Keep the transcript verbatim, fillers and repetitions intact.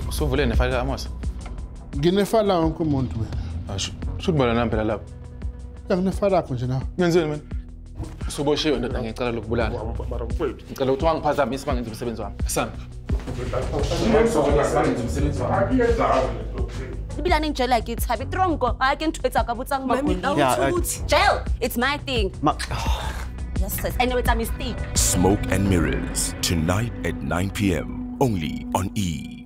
Usuvule nefile kaMosa. Nginefala wonke umuntu wena. Asho, shukubala nami phela lapho. Nginefala yakho nje na. Ngenzeni mina? Usuboshiwe ndoda ngicela lokubulala. Ngicela ukuthi wangiphazamisa mangenza umsebenzi wami. Asana. Bila ninja like it's happy tronko. I can tweet akabutsang makuni. Yeah, Jail. It's my thing. Yes, sis. I know it's a mistake. Smoke and Mirrors, tonight at nine p m only on E!